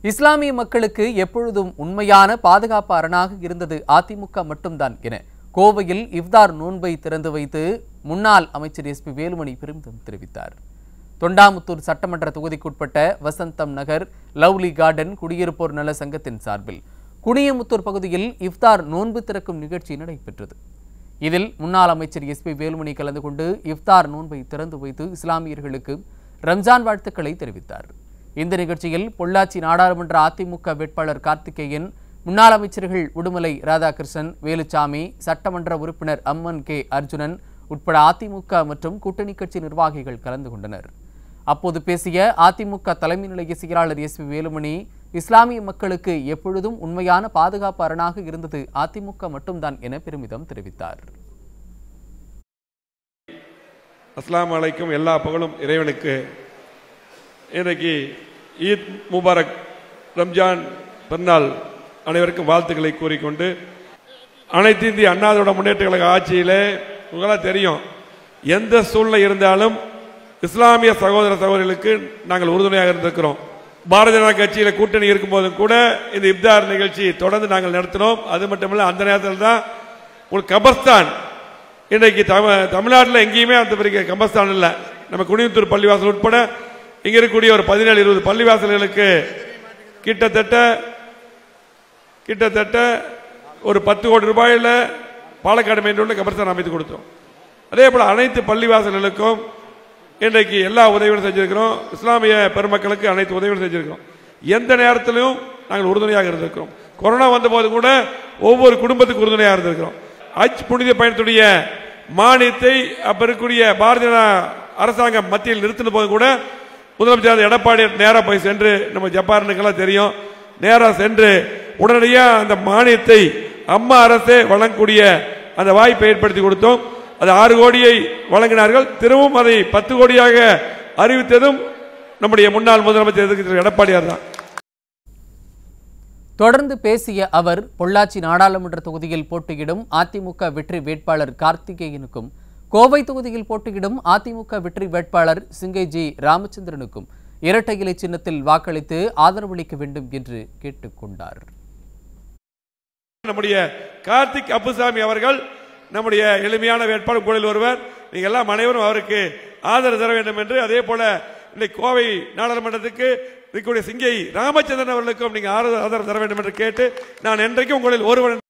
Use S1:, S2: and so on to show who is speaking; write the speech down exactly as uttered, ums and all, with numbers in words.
S1: இஸ்லாமிய மக்களுக்கு எப்பொழுதும் உண்மையான பாதுகாப்பு அரணாக இருந்தது அதிமுக மட்டும்தான் என கோவையில் இஃப்தார் நோன்பை திறந்து வைத்து முன்னாள் அமைச்சர் எஸ் பி வேலுமணி பெருமிதம் தெரிவித்தார். தொண்டாமுத்தூர் சட்டமன்ற தொகுதிக்குட்பட்ட வசந்தம் நகர் லவ்லி கார்டன் குடியிருப்போர் நல சங்கத்தின் சார்பில் குனியமுத்தூர் பகுதியில் இஃப்தார் நோன்பு திறக்கும் நிகழ்ச்சி நடைபெற்றது. இதில் முன்னாள் அமைச்சர் எஸ் பி வேலுமணி கலந்து கொண்டு இஃப்தார் நோன்பை திறந்து வைத்து இஸ்லாமியர்களுக்கு ரம்ஜான் வாழ்த்துக்களை தெரிவித்தார். இந்த நிகழ்ச்சியில் பொள்ளாச்சி நாடாளுமன்ற அதிமுக வேட்பாளர் கார்த்திகேயன், முன்னாள் அமைச்சர்கள் உடுமலை ராதாகிருஷ்ணன், வேலுச்சாமி, சட்டமன்ற உறுப்பினர் அம்மன் கே அர்ஜுனன் உட்பட அதிமுக மற்றும் கூட்டணி கட்சி நிர்வாகிகள் கலந்து கொண்டனர். அப்போது பேசிய அதிமுக தலைமை நிலைய செயலாளர் எஸ் பி வேலுமணி, இஸ்லாமிய மக்களுக்கு எப்பொழுதும் உண்மையான பாதுகாப்பு அரணாக இருந்தது அதிமுக மட்டும்தான் என பெருமிதம் தெரிவித்தார்.
S2: அஸ்ஸலாமு அலைக்கும், எல்லா புகழும் இறைவனுக்கு. இன்றைக்கு ஈத் முபாரக், ரம்ஜான் பெருநாள் அனைவருக்கும் வாழ்த்துக்களை கூறிக்கொண்டு, அனைத்து இந்திய அண்ணா திராவிட முன்னேற்ற கழக ஆட்சியிலே உங்களால் தெரியும், எந்த சூழ்நிலை இருந்தாலும் இஸ்லாமிய சகோதர சகோதரிகளுக்கு நாங்கள் உறுதுணையாக இருந்திருக்கிறோம். பாரதிய ஜனதா கட்சியில் கூட்டணி இருக்கும்போதும் கூட இந்த இஃப்தார் நிகழ்ச்சி தொடர்ந்து நாங்கள் நடத்தினோம். அது மட்டுமல்ல, அந்த நேரத்தில் தான் ஒரு கபர்ஸ்தான், இன்றைக்கு தமிழ்நாட்டில் எங்கேயுமே அந்த பெரிய கபர்ஸ்தான் இல்லை. நம்ம குனியமுத்தூர் பள்ளிவாசல் உட்பட இங்க இருக்கக்கூடிய ஒரு பதினேழு இருபது பள்ளிவாசல்களுக்கு கிட்டத்தட்ட கிட்டத்தட்ட ஒரு பத்து கோடி ரூபாயில் பாலக்காடு மெயின் ரோட்டில் கபர்ஸ்தான் அமைத்து கொடுத்தோம். அதே போல அனைத்து பள்ளிவாசல்களுக்கும் இன்றைக்கு எல்லா உதவிகளும் செஞ்சிருக்கிறோம். இஸ்லாமிய பெருமக்களுக்கு அனைத்து உதவிகளும் செஞ்சிருக்கிறோம். எந்த நேரத்திலும் நாங்கள் உறுதுணையாக இருந்திருக்கிறோம். கொரோனா வந்த போது கூட ஒவ்வொரு குடும்பத்துக்கு உறுதுணையாக இருந்திருக்கிறோம். ஹஜ் புனித பயணத்துடைய மானியத்தை அப்ப இருக்கக்கூடிய பாரதிய அரசாங்கம் மத்தியில் நிறுத்தின போது கூட முதலமைச்சர் எடப்பாடி நேரா போய் சென்று, நம்ம ஜப்பானுக்கெல்லாம் தெரியும், நேரா சென்று உடனடியாக அந்த மானியத்தை அம்மா அரசே வழங்கக்கூடிய அந்த வாய்ப்பை ஏற்படுத்தி கொடுத்தோம். அது ஆறு கோடியை வழங்கினார்கள். திரும்பவும் அதை பத்து கோடியாக அறிவித்ததும் நம்முடைய முன்னாள் முதலமைச்சர் எடப்பாடியார் தான்.
S1: தொடர்ந்து பேசிய அவர், பொள்ளாச்சி நாடாளுமன்ற தொகுதியில் போட்டியிடும் அதிமுக வெற்றி வேட்பாளர் கார்த்திகேயனுக்கும், கோவை தொகுதியில் போட்டியிடும் அதிமுக வெற்றி வேட்பாளர் சிங்கை ஜி ராமச்சந்திரனுக்கும் இரட்டை இலை சின்னத்தில் வாக்களித்து ஆதரவளிக்க வேண்டும் என்று கேட்டுக் கொண்டார்.
S2: நம்முடைய கார்த்திக் அப்புசாமி அவர்கள் நம்முடைய எளிமையான வேட்பாளர் கூடல் ஒருவர். நீங்க எல்லாம் அனைவரும் அவருக்கு ஆதரவு தர வேண்டும் என்று, அதே போல இன்னைக்கு கோவை நாடாளுமன்றத்துக்கு இருக்கக்கூடிய சிங்கை ராமச்சந்திரன் அவர்களுக்கும் நீங்க ஆதரவு தர வேண்டும் என்று கேட்டு, நான் என்றைக்கும் உங்களில் ஒருவன்